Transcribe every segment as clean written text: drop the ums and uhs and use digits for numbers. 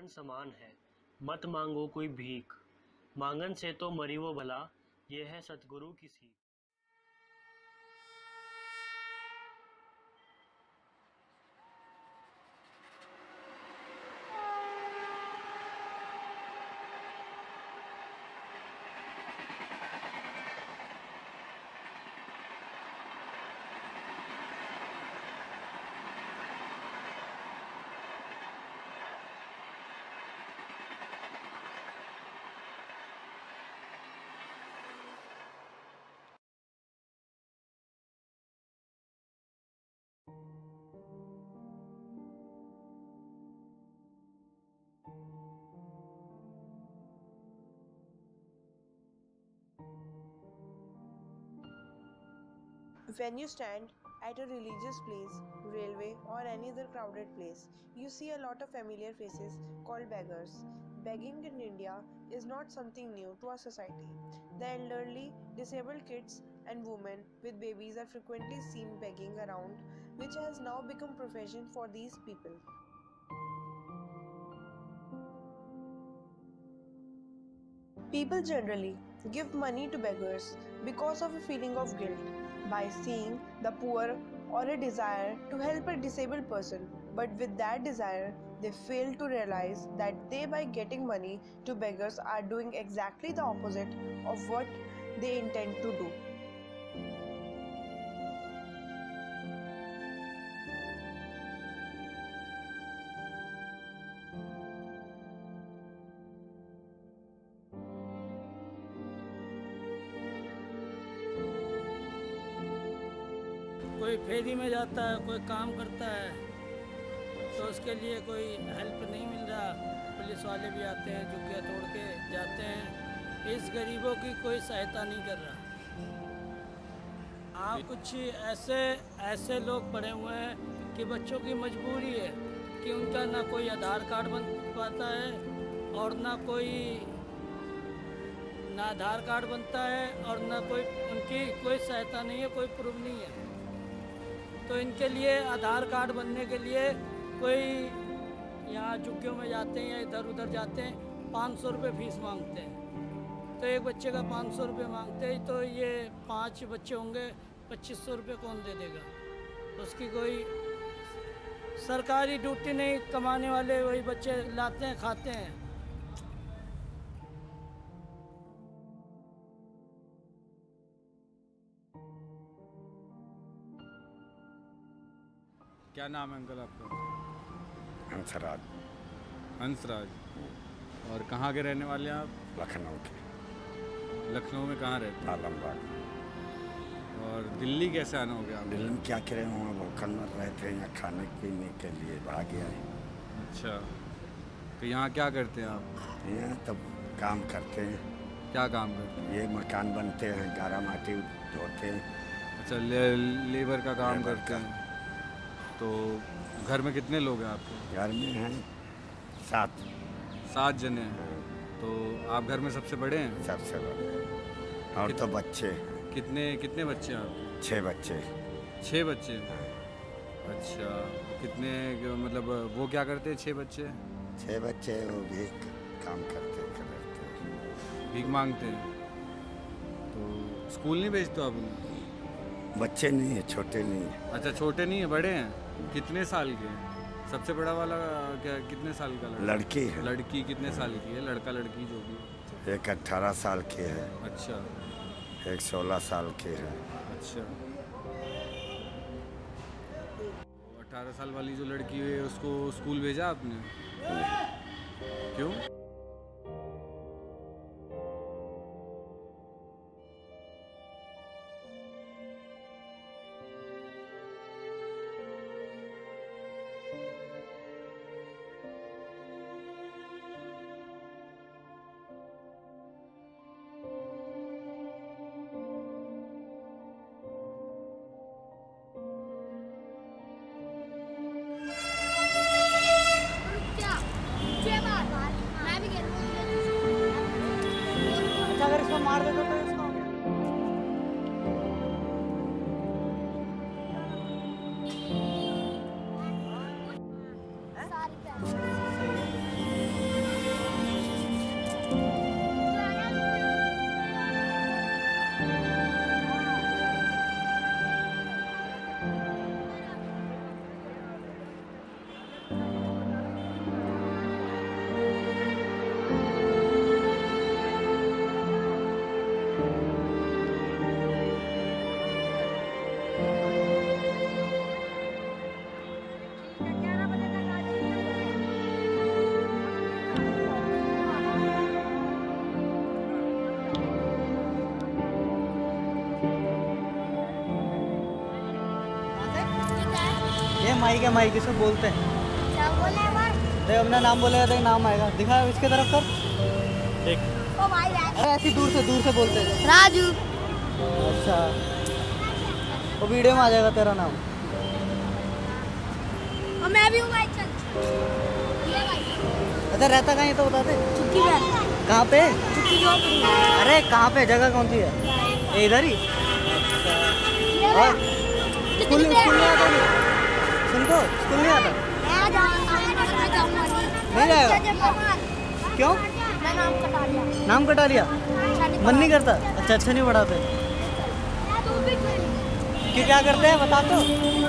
समान है, मत मांगो कोई भीख, मांगन से तो मरी वो भला, ये है सतगुरु की सीख। When you stand at a religious place, railway, or any other crowded place, you see a lot of familiar faces called beggars. Begging in India is not something new to our society. The elderly, disabled kids, and women with babies are frequently seen begging around, which has now become profession for these people. People generally give money to beggars because of a feeling of guilt by seeing the poor or a desire to help a disabled person, but with that desire they fail to realize that they, by getting money to beggars, are doing exactly the opposite of what they intend to do. कोई फेरी में जाता है, कोई काम करता है, तो उसके लिए कोई हेल्प नहीं मिल रहा। पुलिस वाले भी आते हैं, झुग्गियाँ तोड़ के जाते हैं, इस गरीबों की कोई सहायता नहीं कर रहा। आप कुछ ऐसे लोग पड़े हुए हैं कि बच्चों की मजबूरी है कि उनका ना कोई आधार कार्ड बन पाता है और ना आधार कार्ड बनता है और ना उनकी कोई सहायता नहीं है, कोई प्रूफ नहीं है। तो इनके लिए आधार कार्ड बनने के लिए कोई यहाँ झुग्गियों में जाते हैं या इधर उधर जाते हैं, 500 रुपये फीस मांगते हैं। तो एक बच्चे का 500 रुपये मांगते हैं, तो ये 5 बच्चे होंगे, 2500 रुपये कौन दे देगा? उसकी कोई सरकारी ड्यूटी नहीं, कमाने वाले वही बच्चे लाते हैं, खाते हैं। क्या नाम है अंकल आपका? हंसराज। हंसराज। और कहाँ के रहने वाले हैं आप? लखनऊ के। लखनऊ में कहाँ रहते हैं? आलमबाग। और दिल्ली कैसे आना हो गया? दिल्ली में क्या करें, वहाँ भूखल मर रहे थे, यहाँ खाने पीने के लिए भागे आए। अच्छा, तो यहाँ क्या करते हैं आप? यहाँ तब काम करते हैं। क्या काम करते हैं? ये मकान बनते हैं, गारा माटी धोते हैं। अच्छा, लेबर का काम करते हैं। तो घर में कितने लोग हैं आपके? घर में हैं 7 जने हैं। तो आप घर में सबसे बड़े हैं? सबसे बड़े। और तो बच्चे कितने बच्चे हैं आपके? 6 बच्चे। 6 बच्चे? अच्छा, कितने मतलब वो क्या करते हैं 6 बच्चे? 6 बच्चे वो भीख काम करते हैं, भीख मांगते हैं। तो स्कूल नहीं भेजते आप उनको? बच्चे नहीं है, छोटे नहीं है। अच्छा, छोटे नहीं है, बड़े हैं। कितने साल के हैं? सबसे बड़ा वाला क्या कितने साल का? लड़की है। लड़की कितने साल की है? लड़का लड़की जो भी? एक 18 साल की है। अच्छा। एक 16 साल की है। अच्छा, 18 साल वाली जो लड़की है उसको स्कूल भेजा आपने? क्यों? अगर इसको मार देता तो इसको माइक है, माइक इसमें बोलते हैं। क्या बोले बार? देख अपना नाम बोलेगा तो नाम आएगा, दिखा इसके तरफ कर। देख ओ भाई अरे ऐसी दूर से बोलते हैं। राजू। अच्छा वो वीडियो में आ जाएगा तेरा नाम। और मैं भी हूँ भाई, चल ये भाई। अच्छा रहता कहाँ है तो बता दे। चुटकी पे। कहाँ पे? चुटकी जो पे। अरे कहाँ पे, जगह कौन सी है? इधर ही। और स्कूल नहीं आता? सुन तो स्कूल नहीं आता? नहीं जाएगा? क्यों? मैं नाम कटा लिया। नाम कटा लिया? मन नहीं करता? अच्छा नहीं पढ़ाते? कि क्या करते हैं बता तो।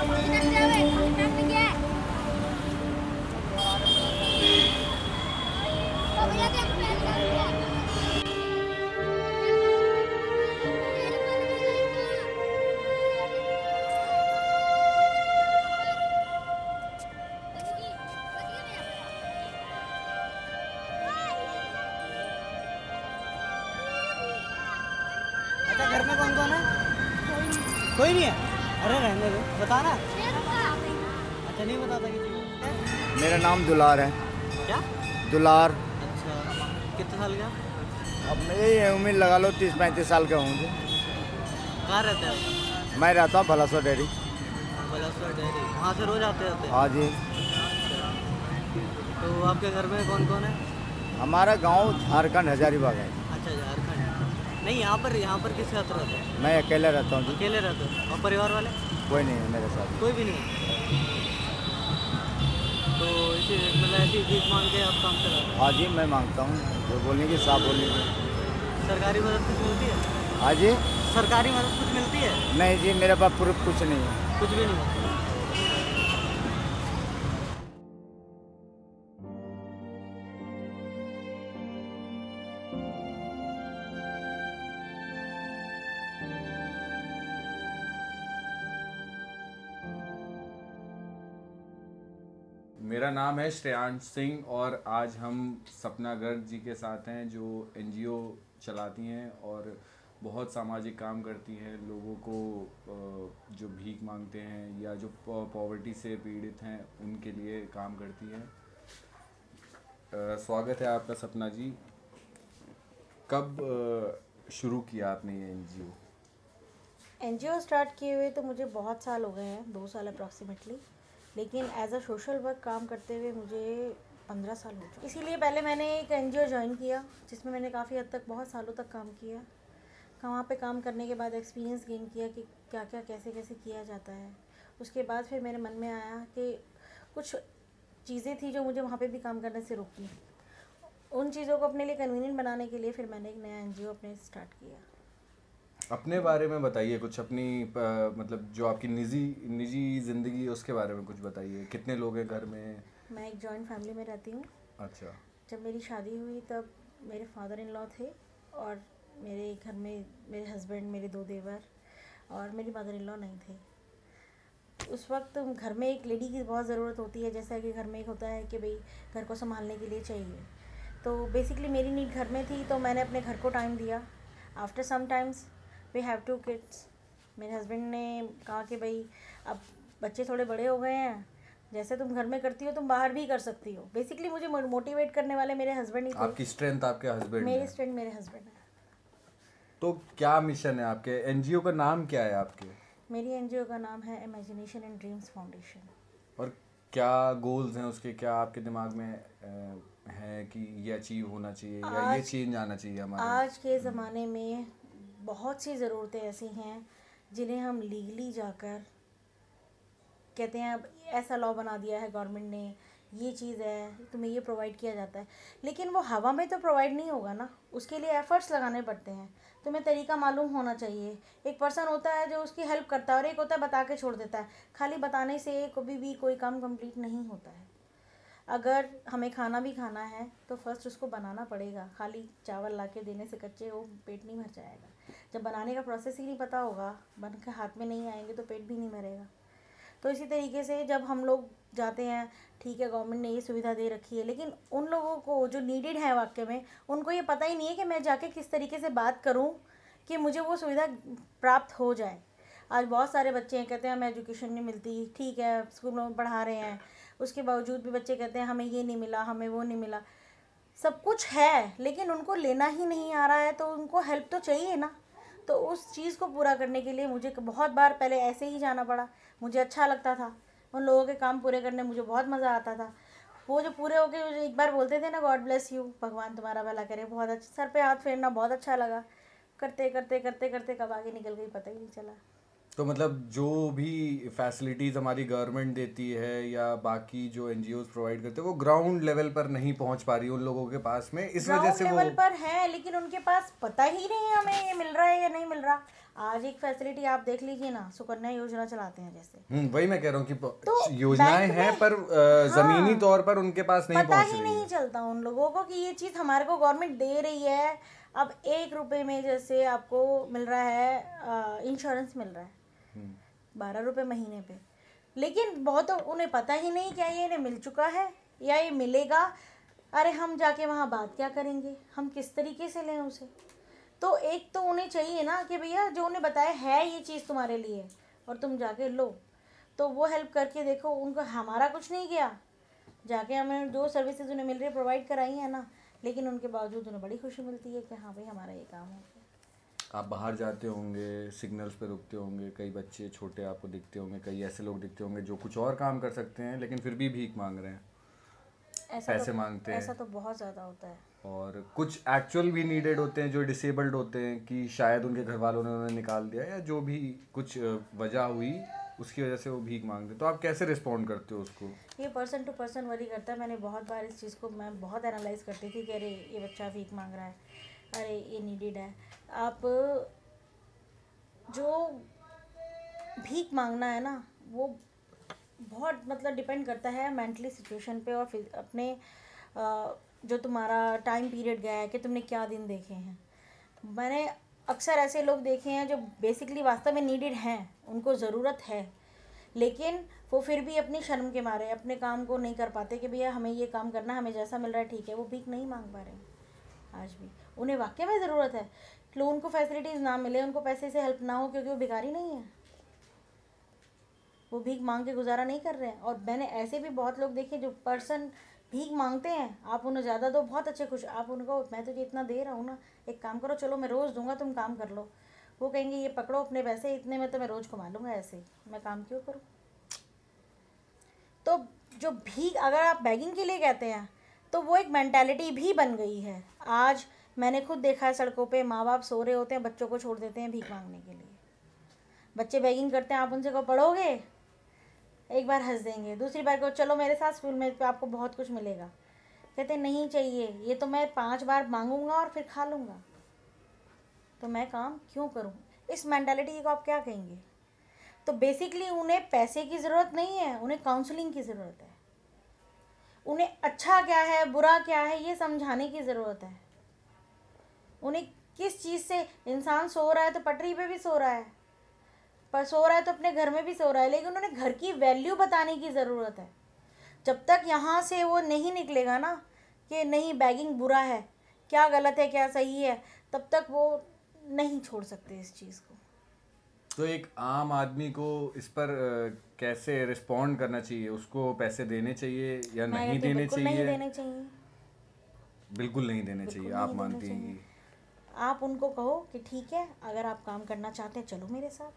अच्छा घर में कौन कौन है? कोई नहीं है? अरे रहने दो, बताना। अच्छा नहीं बताता किसी को? मेरा नाम दुलार है। क्या? दुलार। अच्छा कितने साल का? अब मैं यही उम्मीद लगा लो 30-35 साल का हूँ। कहाँ रहते हैं? मैं रहता हूँ भलासर डेयरी। भलासर डेयरी, वहाँ से रोज आते रहते हैं? हाँ जी। तो आपके घर में कौन कौन है? हमारा गांव झारखंड हजारीबाग है। अच्छा झारखंड। नहीं यहाँ पर किसके साथ रहते हैं? मैं अकेले रहता हूँ। अकेले रहते हो? और परिवार वाले? कोई नहीं है मेरे साथ। कोई भी नहीं है? तो इसी मतलब ऐसी भीख मांग के आप काम चला रहे हैं? हाँ जी मैं मांगता हूँ, जो बोलने की साफ बोलने की। सरकारी मदद कुछ मिलती है? हाँ जी। सरकारी मदद कुछ मिलती है? नहीं जी मेरे पास प्रूफ कुछ नहीं है। कुछ भी नहीं है? मेरा नाम है श्रेयांश सिंह और आज हम सपना गर्ग जी के साथ हैं जो एनजीओ चलाती हैं और बहुत सामाजिक काम करती हैं। लोगों को जो भीख मांगते हैं या जो पॉवर्टी से पीड़ित हैं उनके लिए काम करती हैं। स्वागत है आपका सपना जी। कब शुरू किया आपने ये एनजीओ? एनजीओ स्टार्ट किए हुए तो मुझे बहुत साल हो गए हैं, 2 साल अप्रॉक्सीमेटली, लेकिन एज अ सोशल वर्क काम करते हुए मुझे 15 साल हो चुके। इसीलिए पहले मैंने एक एनजीओ ज्वाइन किया जिसमें मैंने काफ़ी हद तक बहुत सालों तक काम किया। वहाँ पे काम करने के बाद एक्सपीरियंस गेन किया कि क्या क्या कैसे कैसे किया जाता है। उसके बाद फिर मेरे मन में आया कि कुछ चीज़ें थी जो मुझे वहाँ पे भी काम करने से रोकी। उन चीज़ों को अपने लिए कन्वीनियंट बनाने के लिए फिर मैंने एक नया एनजीओ अपने स्टार्ट किया। अपने बारे में बताइए कुछ, अपनी मतलब जो आपकी निजी ज़िंदगी है उसके बारे में कुछ बताइए। कितने लोग हैं घर में? मैं एक जॉइंट फैमिली में रहती हूँ। अच्छा। जब मेरी शादी हुई तब मेरे फादर इन लॉ थे और मेरे घर में मेरे हस्बैंड, मेरे 2 देवर और मेरी मदर इन लॉ नहीं थे। उस वक्त घर में एक लेडी की बहुत ज़रूरत होती है, जैसा कि घर में एक होता है कि भाई घर को संभालने के लिए चाहिए। तो बेसिकली मेरी नीड घर में थी, तो मैंने अपने घर को टाइम दिया। After some times we have 2 kids. मेरे हस्बैंड ने कहा कि भाई अब बच्चे थोड़े बड़े हो गए हैं, जैसे तुम घर में करती हो तुम बाहर भी कर सकती हो। बेसिकली मुझे मोटिवेट करने वाले मेरे हस्बैंड ही थे। आपकी स्ट्रेंथ आपके हस्बैंड? मेरी स्ट्रेंथ मेरे हस्बैंड है। तो क्या मिशन है आपके? एनजीओ का नाम क्या है आपके? मेरी एनजीओ का नाम है इमेजिनेशन एंड ड्रीम्स फाउंडेशन। और क्या गोल्स हैं उसके? क्या आपके दिमाग में है कि ये अचीव होना चाहिए या ये चेंज आना चाहिए हमारे? आज के ज़माने में बहुत सी ज़रूरतें ऐसी हैं जिन्हें हम लीगली जाकर कहते हैं अब ऐसा लॉ बना दिया है गवर्नमेंट ने, ये चीज़ है तुम्हें ये प्रोवाइड किया जाता है, लेकिन वो हवा में तो प्रोवाइड नहीं होगा ना, उसके लिए एफ़र्ट्स लगाने पड़ते हैं। तुम्हें तरीका मालूम होना चाहिए। एक पर्सन होता है जो उसकी हेल्प करता है और एक होता है बता के छोड़ देता है। खाली बताने से कभी भी कोई काम कंप्लीट नहीं होता है। अगर हमें खाना भी खाना है तो फर्स्ट उसको बनाना पड़ेगा। खाली चावल ला के देने से कच्चे वो पेट नहीं भर जाएगा। जब बनाने का प्रोसेस ही नहीं पता होगा, बन के हाथ में नहीं आएंगे तो पेट भी नहीं भरेगा। तो इसी तरीके से जब हम लोग जाते हैं, ठीक है गवर्नमेंट ने ये सुविधा दे रखी है, लेकिन उन लोगों को जो नीडेड है वाकई में, उनको ये पता ही नहीं है कि मैं जाके किस तरीके से बात करूं कि मुझे वो सुविधा प्राप्त हो जाए। आज बहुत सारे बच्चे हैं कहते हैं हमें एजुकेशन नहीं मिलती, ठीक है स्कूलों में पढ़ा रहे हैं, उसके बावजूद भी बच्चे कहते हैं हमें ये नहीं मिला, हमें वो नहीं मिला। सब कुछ है लेकिन उनको लेना ही नहीं आ रहा है, तो उनको हेल्प तो चाहिए ना। तो उस चीज़ को पूरा करने के लिए मुझे बहुत बार पहले ऐसे ही जाना पड़ा। मुझे अच्छा लगता था उन लोगों के काम पूरे करने, मुझे बहुत मज़ा आता था। वो जो पूरे होके मुझे एक बार बोलते थे ना, गॉड ब्लेस यू, भगवान तुम्हारा भला करे, बहुत अच्छा, सर पे हाथ फेरना बहुत अच्छा लगा। करते करते करते करते कब आगे निकल गई पता ही नहीं चला। तो मतलब जो भी फैसिलिटीज़ हमारी गवर्नमेंट देती है या बाकी जो एनजीओज प्रोवाइड करते हैं वो ग्राउंड लेवल पर नहीं पहुंच पा रही उन लोगों के पास में, इस वजह से वो लेवल पर है लेकिन उनके पास पता ही नहीं है हमें ये मिल रहा है या नहीं मिल रहा। आज एक फैसिलिटी आप देख लीजिए ना, सुकन्या योजना चलाते हैं जैसे, वही मैं कह रहा हूँ कि तो योजनाएं हैं पर जमीनी तौर पर उनके पास नहीं पता पहुंच ही रही नहीं है। चलता उन लोगों को कि ये चीज़ हमारे को गवर्नमेंट दे रही है। अब 1 रुपए में जैसे आपको मिल रहा है इंश्योरेंस मिल रहा है 12 रुपये महीने पे, लेकिन बहुत उन्हें पता ही नहीं क्या ये इन्हें मिल चुका है या ये मिलेगा। अरे हम जाके वहाँ बात क्या करेंगे, हम किस तरीके से लें उसे। तो एक तो उन्हें चाहिए ना कि भैया जो उन्हें बताया है ये चीज़ तुम्हारे लिए और तुम जाके लो, तो वो हेल्प करके देखो। उनको हमारा कुछ नहीं किया, जाके हमें जो सर्विसेज उन्हें मिल रही है प्रोवाइड कराई है ना, लेकिन उनके बावजूद उन्हें बड़ी खुशी मिलती है कि हाँ भाई हमारा ये काम हो गया। आप बाहर जाते होंगे, सिग्नल्स पे रुकते होंगे, कई बच्चे छोटे आपको दिखते होंगे, कई ऐसे लोग दिखते होंगे जो कुछ और काम कर सकते हैं लेकिन फिर भी भीख मांग रहे हैं, पैसे मांगते हैं। ऐसा तो बहुत ज़्यादा होता है। और कुछ एक्चुअल भी नीडेड होते हैं जो डिसेबल्ड होते हैं कि शायद उनके घर वालों ने उन्हें निकाल दिया या जो भी कुछ वजह हुई उसकी वजह से वो भीख मांगते। तो आप कैसे रिस्पॉन्ड करते हो उसको? ये पर्सन टू पर्सन वरी करता है। मैंने बहुत बार इस चीज़ को मैं बहुत एनालाइज करती थी कि अरे ये बच्चा भीख मांग रहा है, अरे ये नीडेड है। आप जो भीख मांगना है ना वो बहुत मतलब डिपेंड करता है मेंटली सिचुएशन पे और फिर अपने जो तुम्हारा टाइम पीरियड गया है कि तुमने क्या दिन देखे हैं। मैंने अक्सर ऐसे लोग देखे हैं जो बेसिकली वास्तव में नीडेड हैं, उनको ज़रूरत है, लेकिन वो फिर भी अपनी शर्म के मारे अपने काम को नहीं कर पाते कि भैया हमें ये काम करना, हमें जैसा मिल रहा है ठीक है। वो भीख नहीं मांग पा रहे हैं आज भी, उन्हें वाकई में ज़रूरत है। लोगों उनको फैसिलिटीज़ ना मिले, उनको पैसे से हेल्प ना हो, क्योंकि वो भिखारी नहीं है, वो भीख मांग के गुजारा नहीं कर रहे हैं। और मैंने ऐसे भी बहुत लोग देखे जो पर्सन भीख मांगते हैं, आप उन्हें ज़्यादा दो बहुत अच्छे खुश, आप उनको मैं तुझे इतना दे रहा हूँ ना, एक काम करो चलो मैं रोज़ दूंगा तुम काम कर लो। वो कहेंगे ये पकड़ो अपने पैसे, इतने में तो मैं रोज़ कमा लूँगा, ऐसे ही मैं काम क्यों करूँ। तो जो भीख अगर आप बैगिंग के लिए कहते हैं तो वो एक मेंटालिटी भी बन गई है। आज मैंने खुद देखा है सड़कों पे माँ बाप सो रहे होते हैं, बच्चों को छोड़ देते हैं भीख मांगने के लिए। बच्चे बैगिंग करते हैं, आप उनसे को पढ़ोगे, एक बार हंस देंगे, दूसरी बार को चलो मेरे साथ स्कूल में आपको बहुत कुछ मिलेगा, कहते नहीं चाहिए, ये तो मैं 5 बार मांगूंगा और फिर खा लूँगा, तो मैं काम क्यों करूँ। इस मेंटालिटी को आप क्या कहेंगे। तो बेसिकली उन्हें पैसे की ज़रूरत नहीं है, उन्हें काउंसलिंग की ज़रूरत है। उन्हें अच्छा क्या है बुरा क्या है ये समझाने की ज़रूरत है। उन्हें किस चीज़ से, इंसान सो रहा है तो पटरी पे भी सो रहा है, पर सो रहा है तो अपने घर में भी सो रहा है, लेकिन उन्हें घर की वैल्यू बताने की ज़रूरत है। जब तक यहाँ से वो नहीं निकलेगा ना कि नहीं बैगिंग बुरा है, क्या गलत है क्या सही है, तब तक वो नहीं छोड़ सकते इस चीज़ को। तो एक आम आदमी को इस पर कैसे रिस्पॉन्ड करना चाहिए? उसको पैसे देने चाहिए या नहीं देने चाहिए? नहीं देने चाहिए, बिल्कुल नहीं देने चाहिए। आप मानती हैं कि आप उनको कहो कि ठीक है अगर आप काम करना चाहते हैं चलो मेरे साथ,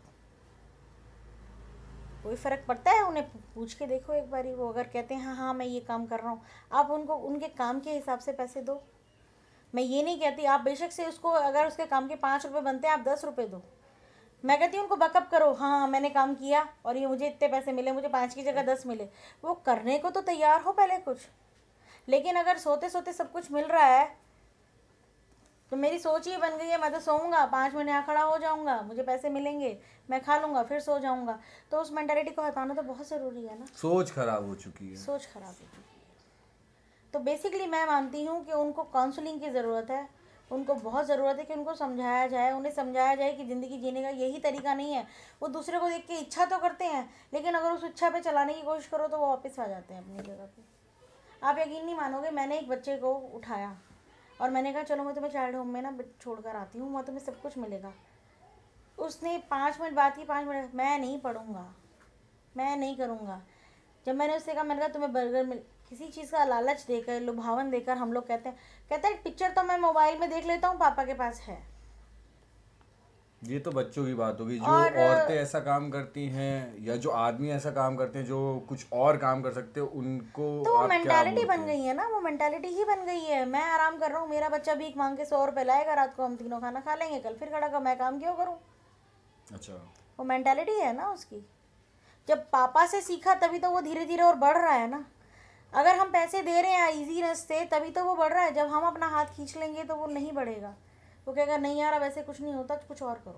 कोई फ़र्क पड़ता है। उन्हें पूछ के देखो एक बारी, वो अगर कहते हैं हाँ हाँ मैं ये काम कर रहा हूँ, आप उनको उनके काम के हिसाब से पैसे दो। मैं ये नहीं कहती आप बेशक से उसको अगर उसके काम के 5 रुपये बनते हैं आप 10 रुपये दो। मैं कहती हूँ उनको बकअप करो, हाँ मैंने काम किया और ये मुझे इतने पैसे मिले, मुझे 5 की जगह 10 मिले। वो करने को तो तैयार हो पहले कुछ। लेकिन अगर सोते सोते सब कुछ मिल रहा है तो मेरी सोच ही बन गई है मैं तो सोऊंगा, 5 मिनट यहाँ खड़ा हो जाऊंगा, मुझे पैसे मिलेंगे, मैं खा लूँगा फिर सो जाऊंगा। तो उस मेंटालिटी को हटाना तो बहुत ज़रूरी है ना। सोच खराब हो चुकी है, सोच खराब हो चुकी है। तो बेसिकली मैं मानती हूँ कि उनको काउंसलिंग की ज़रूरत है, उनको बहुत ज़रूरत है कि उनको समझाया जाए, उन्हें समझाया जाए कि ज़िंदगी जीने का यही तरीका नहीं है। वो दूसरे को देख के इच्छा तो करते हैं, लेकिन अगर उस इच्छा पे चलाने की कोशिश करो तो वो वापस आ जाते हैं अपनी जगह पे। आप यकीन नहीं मानोगे, मैंने एक बच्चे को उठाया और मैंने कहा चलो मैं तुम्हें चाइल्ड होम में ना छोड़ कर आती हूँ, वहाँ तुम्हें सब कुछ मिलेगा। उसने 5 मिनट बात की, 5 मिनट, मैं नहीं पढ़ूंगा, मैं नहीं करूँगा। जब मैंने उससे कहा, मैंने कहा तुम्हें बर्गर मिल, किसी चीज़ का लालच देकर, लुभावन देकर हम लोग कहते हैं पिक्चर तो मैं मोबाइल में देख लेता हूँ, पापा के पास है। ये तो बच्चों की बात होगी। जो और औरतें ऐसा काम करती हैं या जो आदमी ऐसा काम करते हैं जो कुछ और काम कर सकते हैं, उनको तो वो आप क्या मेंटालिटी बोलते बन हैं? गई है ना, वो मेंटालिटी ही बन गई है। मैं आराम कर रहा हूँ, मेरा बच्चा भीख मांग के 100 रुपये लाएगा, रात को हम तीनों खाना खा लेंगे, कल फिर खड़ा कर, मैं काम क्यों करूँ? अच्छा, वो मेंटालिटी है ना उसकी। जब पापा से सीखा तभी तो वो धीरे धीरे और बढ़ रहा है ना। अगर हम पैसे दे रहे हैं ईजीनेस से तभी तो वो बढ़ रहा है। जब हम अपना हाथ खींच लेंगे तो वो नहीं बढ़ेगा। वो कहेगा नहीं यार अब ऐसे कुछ नहीं होता, तो कुछ और करो।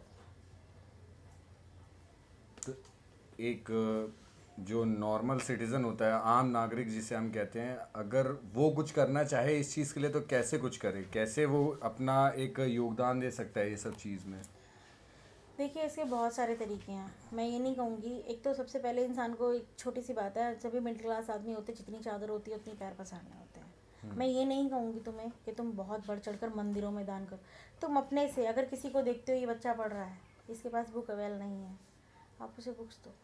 तो एक जो नॉर्मल सिटीजन होता है, आम नागरिक जिसे हम कहते हैं, अगर वो कुछ करना चाहे इस चीज़ के लिए तो कैसे कुछ करे, कैसे वो अपना एक योगदान दे सकता है ये सब चीज़ में? देखिए इसके बहुत सारे तरीके हैं, मैं ये नहीं कहूँगी। एक तो सबसे पहले इंसान को एक छोटी सी बात है, सभी मिडिल क्लास आदमी होते, जितनी चादर होती है उतनी पैर पसारने होते हैं। मैं ये नहीं कहूँगी तुम्हें कि तुम बहुत बढ़ चढ़ कर मंदिरों में दान करो। तुम अपने से अगर किसी को देखते हो ये बच्चा पढ़ रहा है, इसके पास बुक अवेल नहीं है, आप उसे बुक्स दो।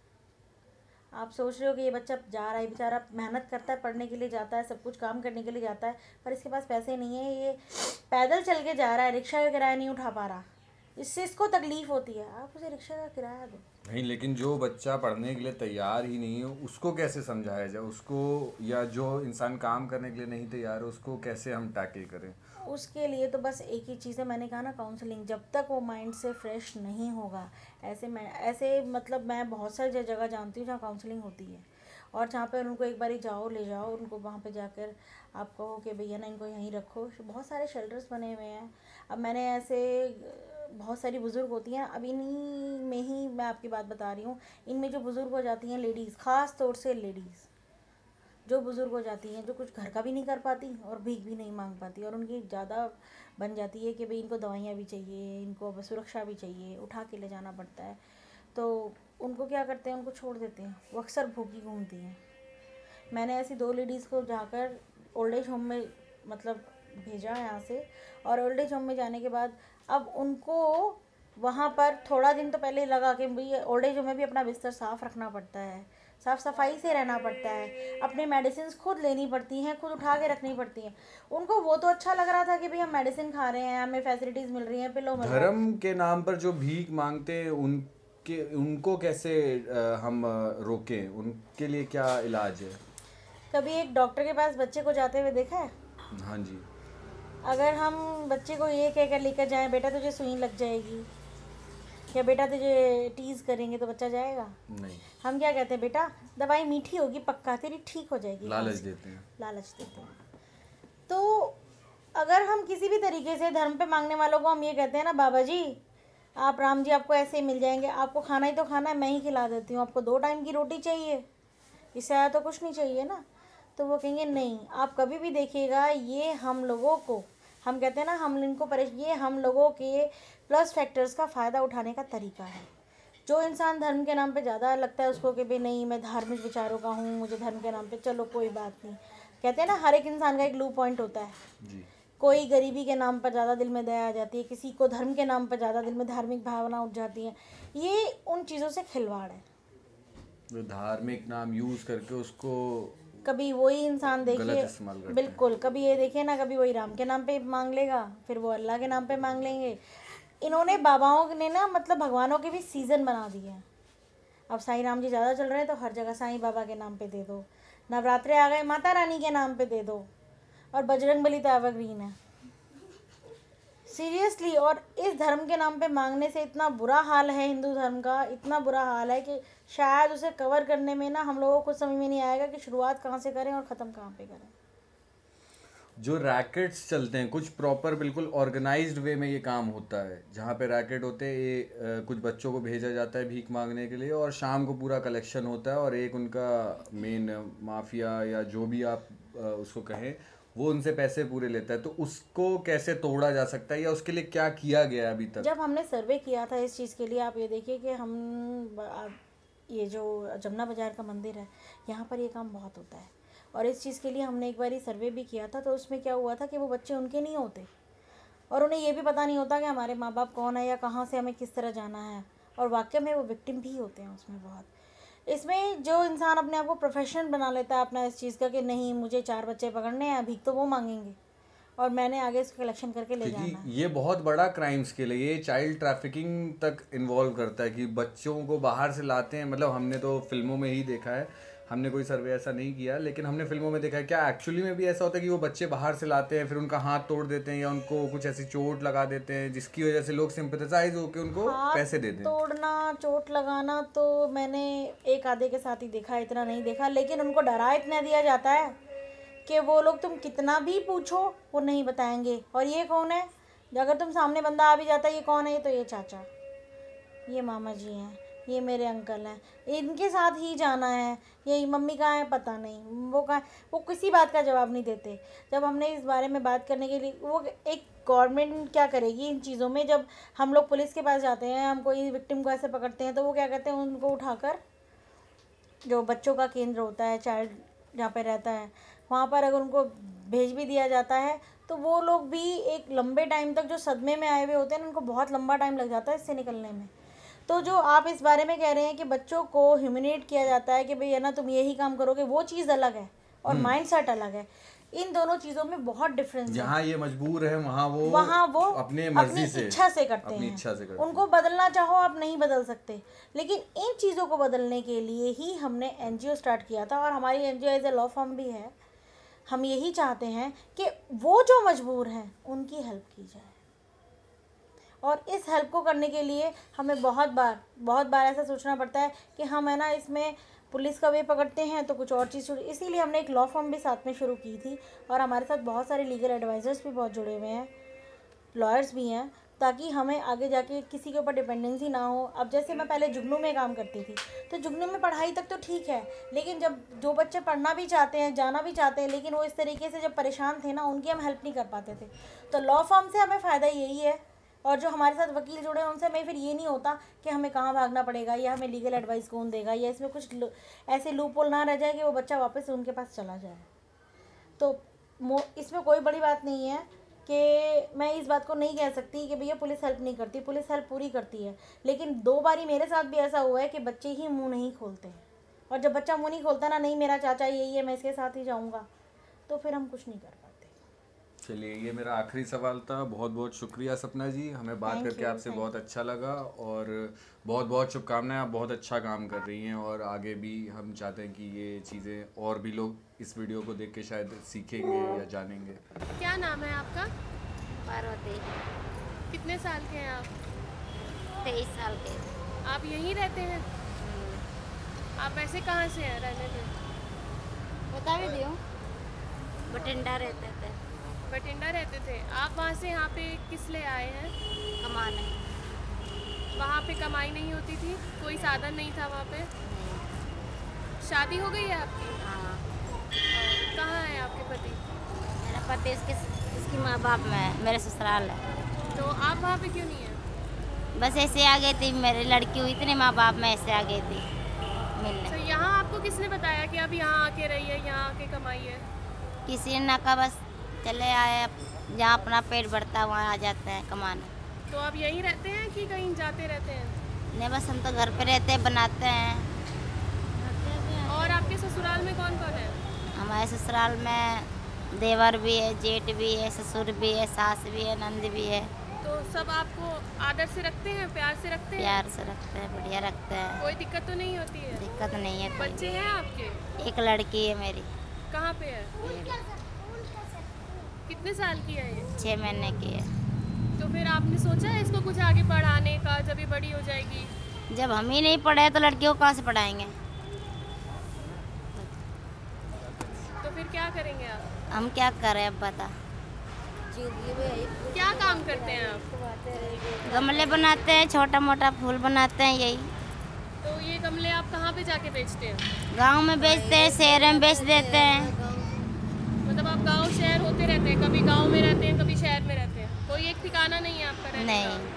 आप सोच रहे हो कि ये बच्चा जा रहा है, बेचारा मेहनत करता है, पढ़ने के लिए जाता है, सब कुछ काम करने के लिए जाता है, पर इसके पास पैसे नहीं है, ये पैदल चल के जा रहा है, रिक्शा का किराया नहीं उठा पा रहा, इससे इसको तकलीफ होती है, आप उसे रिक्शा का किराया दो। नहीं, लेकिन जो बच्चा पढ़ने के लिए तैयार ही नहीं है उसको कैसे समझाया जाए उसको, या जो इंसान काम करने के लिए नहीं तैयार है उसको कैसे हम टैकल करें? उसके लिए तो बस एक ही चीज़ है, मैंने कहा ना, काउंसलिंग। जब तक वो माइंड से फ्रेश नहीं होगा, ऐसे मतलब मैं बहुत सारी जगह जानती हूँ जहाँ काउंसलिंग होती है, और जहाँ पर उनको एक बारी जाओ, ले जाओ उनको, वहाँ पे जाकर आप कहो कि भैया ना इनको यहीं रखो। बहुत सारे शेल्टर्स बने हुए हैं। अब मैंने ऐसे बहुत सारी बुज़ुर्ग होती हैं, अब इन्हीं में ही मैं आपकी बात बता रही हूँ, इनमें जो बुज़ुर्ग हो जाती हैं लेडीज़, ख़ास तौर से लेडीज़ जो बुज़ुर्ग हो जाती हैं, जो कुछ घर का भी नहीं कर पाती और भीख भी नहीं मांग पाती, और उनकी ज़्यादा बन जाती है कि भाई इनको दवाइयाँ भी चाहिए, इनको सुरक्षा भी चाहिए, उठा के ले जाना पड़ता है, तो उनको क्या करते हैं, उनको छोड़ देते हैं, वो अक्सर भूखी घूमती हैं। मैंने ऐसी 2 लेडीज़ को जाकर ओल्ड एज होम में मतलब भेजा यहाँ से, और ओल्ड एज होम में जाने के बाद अब उनको वहाँ पर थोड़ा दिन तो पहले लगा कि भाई ओल्ड एज होम में भी अपना बिस्तर साफ़ रखना पड़ता है, साफ़ सफाई से रहना पड़ता है, अपनी मेडिसिन खुद लेनी पड़ती हैं, खुद उठा के रखनी पड़ती हैं। उनको वो तो अच्छा लग रहा था कि भाई हम मेडिसिन खा रहे हैं, हमें फैसिलिटीज़ मिल रही हैं, पिलो मिल रहा है। धर्म के नाम पर जो भीख मांगते हैं उनको कैसे हम रोकें? उनके लिए क्या इलाज है? कभी एक डॉक्टर के पास बच्चे को जाते हुए देखा है? हाँ जी। अगर हम बच्चे को ये कह कर लेकर जाएं, बेटा तुझे सुई लग जाएगी, या बेटा तुझे टीज़ करेंगे, तो बच्चा जाएगा? नहीं। हम क्या कहते हैं, बेटा दवाई मीठी होगी, पक्का तेरी ठीक हो जाएगी। लालच देते हैं। लालच देते हैं। तो अगर हम किसी भी तरीके से धर्म पे मांगने वालों को हम ये कहते हैं ना, बाबा जी आप, राम जी आपको ऐसे ही मिल जाएंगे, आपको खाना ही तो खाना है, मैं ही खिला देती हूँ, आपको 2 टाइम की रोटी चाहिए, इससे ज़्यादा तो कुछ नहीं चाहिए ना, तो वो कहेंगे नहीं। आप कभी भी देखिएगा, ये हम लोगों को, हम कहते हैं ना हम इनको ये हम लोगों के प्लस फैक्टर्स का फ़ायदा उठाने का तरीका है। जो इंसान धर्म के नाम पे ज़्यादा लगता है उसको कि भाई नहीं मैं धार्मिक विचारों का हूँ, मुझे धर्म के नाम पे, चलो कोई बात नहीं, कहते हैं ना हर एक इंसान का एक लू पॉइंट होता है जी। कोई गरीबी के नाम पर ज़्यादा दिल में दया आ जाती है, किसी को धर्म के नाम पर ज़्यादा दिल में धार्मिक भावना उठ जाती है। ये उन चीज़ों से खिलवाड़ है। जो धार्मिक नाम यूज़ करके उसको कभी वही इंसान गलत देखिए, इस्तेमाल करते हैं। बिल्कुल, कभी ये देखिए ना, कभी वही राम के नाम पे मांग लेगा, फिर वो अल्लाह के नाम पे मांग लेंगे। इन्होंने बाबाओं ने ना मतलब भगवानों के भी सीज़न बना दिए हैं। अब साईं राम जी ज़्यादा चल रहे हैं तो हर जगह साईं बाबा के नाम पे दे दो, नवरात्रे आ गए माता रानी के नाम पे दे दो, और बजरंग बली तो एवरग्रीन है सीरियसली। और इस धर्म के नाम पे मांगने से इतना बुरा हाल है, हिंदू धर्म का इतना बुरा हाल है कि शायद उसे कवर करने में ना हम लोगों को कुछ समझ में नहीं आएगा कि शुरुआत कहाँ से करें और ख़त्म कहाँ पे करें। जो रैकेट्स चलते हैं, कुछ प्रॉपर बिल्कुल ऑर्गेनाइज्ड वे में ये काम होता है, जहाँ पे रैकेट होते हैं, ये कुछ बच्चों को भेजा जाता है भीख मांगने के लिए, और शाम को पूरा कलेक्शन होता है, और एक उनका मेन माफिया या जो भी आप उसको कहें, वो उनसे पैसे पूरे लेता है। तो उसको कैसे तोड़ा जा सकता है, या उसके लिए क्या किया गया है अभी तक? जब हमने सर्वे किया था इस चीज़ के लिए, आप ये देखिए कि हम ये जो जमुना बाज़ार का मंदिर है यहाँ पर ये काम बहुत होता है, और इस चीज़ के लिए हमने एक बार सर्वे भी किया था। तो उसमें क्या हुआ था कि वो बच्चे उनके नहीं होते, और उन्हें ये भी पता नहीं होता कि हमारे माँ बाप कौन है या कहाँ से हमें किस तरह जाना है, और वाकई में वो विक्टिम भी होते हैं उसमें बहुत। इसमें जो इंसान अपने आप को प्रोफेशन बना लेता है अपना इस चीज़ का कि नहीं मुझे 4 बच्चे पकड़ने हैं, भीख तो वो मांगेंगे और मैंने आगे इसको कलेक्शन करके ले जाना है। ये बहुत बड़ा क्राइम स्केल है, ये चाइल्ड ट्रैफिकिंग तक इन्वॉल्व करता है कि बच्चों को बाहर से लाते हैं। मतलब हमने तो फिल्मों में ही देखा है, हमने कोई सर्वे ऐसा नहीं किया, लेकिन हमने फिल्मों में देखा है। क्या एक्चुअली में भी ऐसा होता है कि वो बच्चे बाहर से लाते हैं, फिर उनका हाथ तोड़ देते हैं या उनको कुछ ऐसी चोट लगा देते हैं जिसकी वजह से लोग सिंपैथाइज होकर उनको पैसे देते हैं? तोड़ना, चोट लगाना तो मैंने एक आधे के साथ ही देखा, इतना नहीं देखा। लेकिन उनको डरा इतना दिया जाता है कि वो लोग तुम कितना भी पूछो वो नहीं बताएंगे। और ये कौन है, अगर तुम सामने बंदा आ भी जाता है, ये कौन है, ये तो ये चाचा, ये मामा जी हैं, ये मेरे अंकल हैं, इनके साथ ही जाना है, ये मम्मी कहाँ है पता नहीं, वो कहाँ, वो किसी बात का जवाब नहीं देते। जब हमने इस बारे में बात करने के लिए, वो एक गवर्नमेंट क्या करेगी इन चीज़ों में, जब हम लोग पुलिस के पास जाते हैं, हम कोई विक्टिम को ऐसे पकड़ते हैं तो वो क्या करते हैं, उनको उठाकर जो बच्चों का केंद्र होता है, चाइल्ड जहाँ पे रहता है, वहाँ पर अगर उनको भेज भी दिया जाता है तो वो लोग भी एक लंबे टाइम तक, जो सदमे में आए हुए होते हैं उनको बहुत लंबा टाइम लग जाता है इससे निकलने में। तो जो आप इस बारे में कह रहे हैं कि बच्चों को ह्यूमिलेट किया जाता है कि भाई है ना तुम यही काम करोगे, वो चीज़ अलग है और माइंडसेट अलग है। इन दोनों चीज़ों में बहुत डिफरेंस है। जहाँ ये मजबूर है वहाँ वो अपने मर्जी से, इच्छा से करते हैं। उनको बदलना चाहो आप नहीं बदल सकते, लेकिन इन चीज़ों को बदलने के लिए ही हमने NGO स्टार्ट किया था और हमारी NGO as a law firm भी है। हम यही चाहते हैं कि वो जो मजबूर हैं उनकी हेल्प की जाए, और इस हेल्प को करने के लिए हमें बहुत बार ऐसा सोचना पड़ता है कि हम है ना इसमें पुलिस का वे पकड़ते हैं तो कुछ और चीज़ शुरू, इसीलिए हमने एक लॉ फर्म भी साथ में शुरू की थी और हमारे साथ बहुत सारे लीगल एडवाइज़र्स भी बहुत जुड़े हुए हैं, लॉयर्स भी हैं, ताकि हमें आगे जाके किसी के ऊपर डिपेंडेंसी ना हो। अब जैसे मैं पहले जुगनू में काम करती थी तो जुगनू में पढ़ाई तक तो ठीक है, लेकिन जब जो बच्चे पढ़ना भी चाहते हैं, जाना भी चाहते हैं, लेकिन वो इस तरीके से जब परेशान थे ना, उनकी हम हेल्प नहीं कर पाते थे। तो लॉ फर्म से हमें फ़ायदा यही है, और जो हमारे साथ वकील जुड़े हैं उनसे हमें फिर ये नहीं होता कि हमें कहाँ भागना पड़ेगा या हमें लीगल एडवाइस कौन देगा, या इसमें कुछ ऐसे लूपहोल ना रह जाए कि वो बच्चा वापस उनके पास चला जाए। तो इसमें कोई बड़ी बात नहीं है कि मैं इस बात को नहीं कह सकती कि भैया पुलिस हेल्प नहीं करती, पुलिस हेल्प पूरी करती है। लेकिन 2 बारी मेरे साथ भी ऐसा हुआ है कि बच्चे ही मुँह नहीं खोलते हैं, और जब बच्चा मुँह नहीं खोलता ना, नहीं मेरा चाचा यही है, मैं इसके साथ ही जाऊँगा, तो फिर हम कुछ नहीं कर पाते। चलिए, ये मेरा आखिरी सवाल था। बहुत बहुत शुक्रिया सपना जी, हमें बात करके आपसे बहुत अच्छा लगा और बहुत बहुत शुभकामनाएं। आप बहुत अच्छा काम कर रही हैं और आगे भी हम चाहते हैं कि ये चीज़ें और भी लोग इस वीडियो को देख के शायद सीखेंगे या जानेंगे। क्या नाम है आपका? पार्वती। कितने साल के हैं आप? 23 साल के। आप यहीं रहते हैं? आप वैसे कहाँ से हैं रहने में? बता भी दियो। बठिंडा रहते थे। बठिंडा रहते थे। आप वहाँ से यहाँ पे किस लिए आए हैं? कमाने। वहाँ पे कमाई नहीं होती थी? कोई साधन नहीं था वहाँ पे? शादी हो गई है आपकी? हाँ। कहाँ है आपके पति? मेरा पति इसकी माँ बाप में है, मेरे ससुराल है। तो आप वहाँ पे क्यों नहीं हैं? बस ऐसे आ गई थी, मेरी लड़की हुई इतने माँ बाप में ऐसे आ गई थी मिलने। तो यहाँ आपको किसने बताया कि अब यहाँ आके रहिए, यहाँ आके कमाइए? किसी ने कहा, बस चले आए, जहाँ अपना पेट भरता है वहाँ आ जाते हैं कमाने। तो आप यहीं रहते हैं कि कहीं जाते रहते हैं? नहीं, बस हम तो घर पे रहते हैं, बनाते हैं। और आपके ससुराल में कौन कौन है? हमारे ससुराल में देवर भी है, जेठ भी है, ससुर भी है, सास भी है, नंद भी है। तो सब आपको आदर से रखते हैं, प्यार से रखते हैं? प्यार से रखते हैं, बढ़िया रखते हैं। कोई दिक्कत तो नहीं होती है? दिक्कत नहीं है। बच्चे हैं आपके? एक लड़की है मेरी। कहाँ पे है? कितने साल की है ये? 6 महीने की है। तो फिर आपने सोचा है इसको कुछ आगे पढ़ाने का, जब ये बड़ी हो जाएगी? जब हम ही नहीं पढ़े तो लड़कियों को कहाँ से पढ़ाएंगे? तो फिर क्या करेंगे आप? हम क्या करें अब बता। क्या काम करते हैं आप? गमले बनाते हैं, छोटा मोटा फूल बनाते हैं, यही। तो ये गमले आप कहाँ पे जाके बेचते हैं? गांव में बेचते हैं, शहर में बेच देते हैं। मतलब आप गांव शहर होते रहते हैं, कभी गांव में रहते हैं, कभी शहर में रहते हैं, कोई एक ठिकाना नहीं है आपका रहने नहीं का?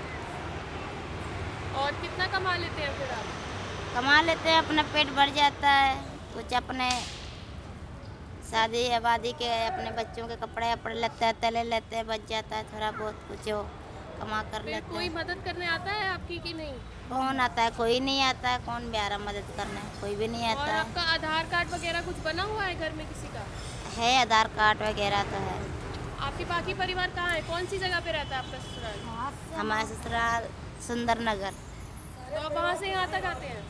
और कितना कमा लेते हैं फिर आप? कमा लेते हैं, अपना पेट भर जाता है, कुछ अपने शादी आबादी के अपने बच्चों के कपड़े वपड़े लेते ले लेते हैं, बच जाता है थोड़ा बहुत कुछ हो कमा कर लेते हैं। कोई मदद करने आता है आपकी कि नहीं? कौन आता है? कोई नहीं आता है। कौन बेचारा मदद करने? कोई भी नहीं आता और है। आपका आधार कार्ड वगैरह कुछ बना हुआ है घर में किसी का? है आधार कार्ड वगैरह तो है। आपके बाकी परिवार कहाँ है? कौन सी जगह पे रहता है आपका ससुराल? हमारा ससुराल सुंदर नगर। तो आप वहाँ से यहाँ तक आते हैं?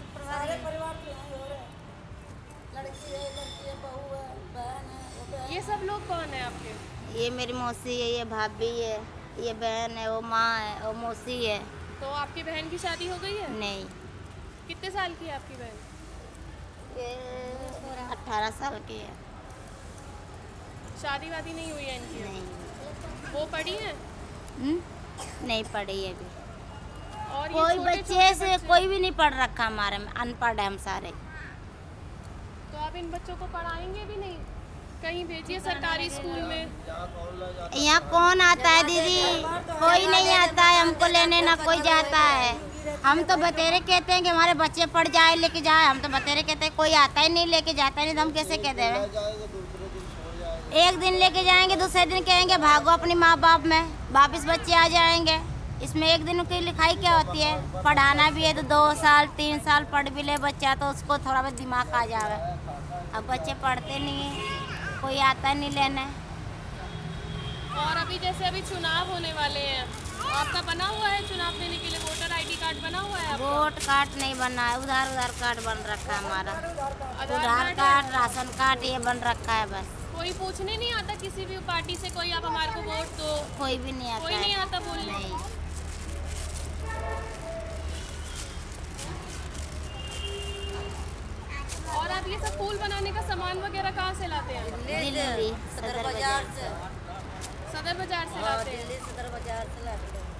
ये सब लोग कौन है आपके? ये मेरी मौसी है, ये भाभी है, ये बहन है, वो माँ है, वो मौसी है। तो आपकी बहन की शादी हो गई है? नहीं। कितने साल की है आपकी बहन? ये 18 साल की है। शादी वादी नहीं हुई है इनकी? नहीं। वो पढ़ी है? नहीं पढ़ी है अभी। और कोई बच्चे से कोई भी नहीं पढ़ रखा हमारे में, अनपढ़ है हम सारे। तो आप इन बच्चों को पढ़ाएंगे भी नहीं? कहीं भेजिए सरकारी स्कूल में। यहाँ कौन आता है दीदी? कोई नहीं आता है हमको लेने, ना कोई जाता है। हम तो बतेरे कहते हैं कि हमारे बच्चे पढ़ जाए लेके जाए, हम तो बतेरे कहते हैं, कोई आता ही नहीं लेके जाता नहीं, तो हम कैसे कह दें? एक दिन लेके जाएंगे, दूसरे दिन कहेंगे भागो अपनी माँ बाप में, वापिस बच्चे आ जाएंगे। इसमें एक दिन की लिखाई क्या होती है? पढ़ाना भी है तो 2 साल 3 साल पढ़ भी ले बच्चा तो उसको थोड़ा बहुत दिमाग आ जावे। अब बच्चे पढ़ते नहीं हैं, कोई आता नहीं लेने। और अभी जैसे अभी चुनाव होने वाले हैं, आपका बना हुआ है चुनाव देने के लिए वोटर ID कार्ड बना हुआ है? वोट कार्ड नहीं बना है, उधार कार्ड बन रखा है हमारा। उधार कार्ड, राशन कार्ड ये बन रखा है बस। कोई पूछने नहीं आता किसी भी पार्टी से कोई आप हमारे को वोट दो? कोई भी नहीं आता। कोई नहीं आता बोलने? नहीं। और आप ये सब फूल बनाने का सामान वगैरह कहाँ से लाते हैं? दिल्ली सदर बाजार से। सदर बाजार से लाते हैं? दिल्ली सदर बाजार से लाते हैं।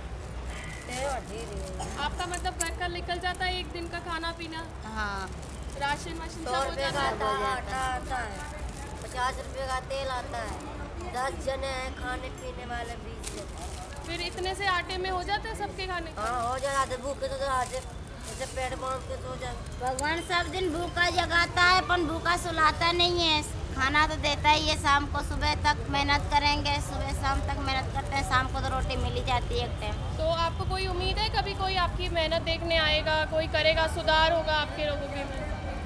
आपका मतलब घर का निकल जाता है एक दिन का खाना पीना? हाँ। राशन वाशन 100 रुपये का आटा आता है, 50 रुपये का तेल आता है, 10 जने हैं खाने पीने वाले 20 जने। फिर इतने से आटे में हो जाता है सबके खाने? हाँ हो जाता है। भूखे तो आज जैसे पेट बांध के सो जाए। भगवान सब दिन भूखा जगाता है पर भूखा सुलाता नहीं है। खाना तो देता ही है शाम को, सुबह तक मेहनत करेंगे, सुबह शाम तक मेहनत करते हैं, शाम को तो रोटी मिल ही जाती है एक टाइम। तो आपको कोई उम्मीद है कभी कोई आपकी मेहनत देखने आएगा, कोई करेगा, सुधार होगा आपके लोगों की में?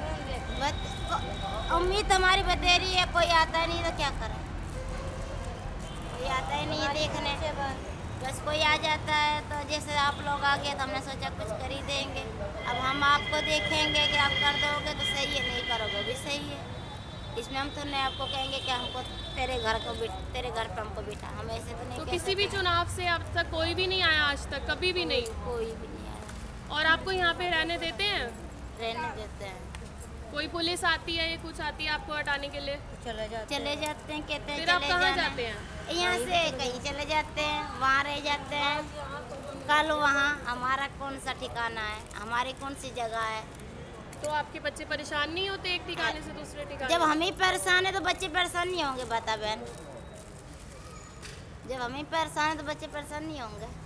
उम्मीद हमारी बतेरी है, कोई आता नहीं तो क्या करें? कोई आता ही नहीं है देखने, बस कोई आ जाता है तो जैसे आप लोग आ गए तो हमने सोचा कुछ कर ही देंगे। अब हम आपको देखेंगे कि आप कर दोगे तो सही है, नहीं करोगे भी सही है। इसमें हम तो नहीं आपको कहेंगे कि हमको तेरे घर पे हमको बिठा, हम ऐसे तो नहीं। तो किसी भी चुनाव से अब तक कोई भी नहीं आया आज तक? कभी भी नहीं? कोई भी नहीं आया। और आपको यहाँ पे रहने देते हैं? रहने देते हैं। कोई पुलिस आती है या कुछ आती है आपको हटाने के लिए? चले जाते हैं, कहते हैं फिर आप कहाँ जाते हैं? यहाँ से कहीं चले जाते हैं, वहाँ रह जाते हैं। कल वहाँ हमारा कौन सा ठिकाना है, हमारी कौन सी जगह है? तो आपके बच्चे परेशान नहीं होते एक ठिकाने से दूसरे ठिकाने? जब हम ही परेशान है तो बच्चे परेशान नहीं होंगे? बता बहन, जब हम ही परेशान है तो बच्चे परेशान नहीं होंगे?